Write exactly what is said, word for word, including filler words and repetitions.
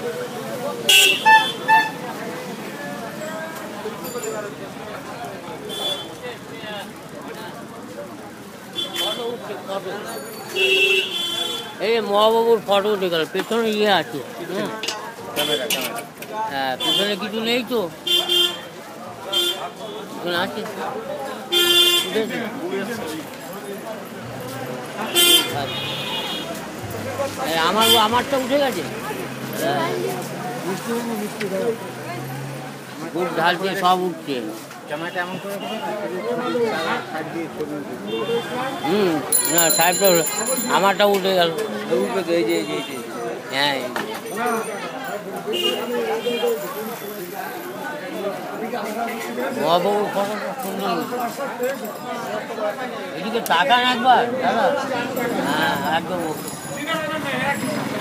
এই মহাবাবুর ফটো উঠে গেল, পেছনে ইয়ে আছে, হ্যাঁ পেছনে কিছু নেই তো, আছে আমার আমারটা উঠে গেছে, খুব ঢাল দিয়ে সব উঠছে। হুম না সাহেবটা আমারটা উঠে গেল, হ্যাঁ মহাবাবুর ফটোটা সুন্দর, এদিকে তাকান একবার দাদা, হ্যাঁ একদম।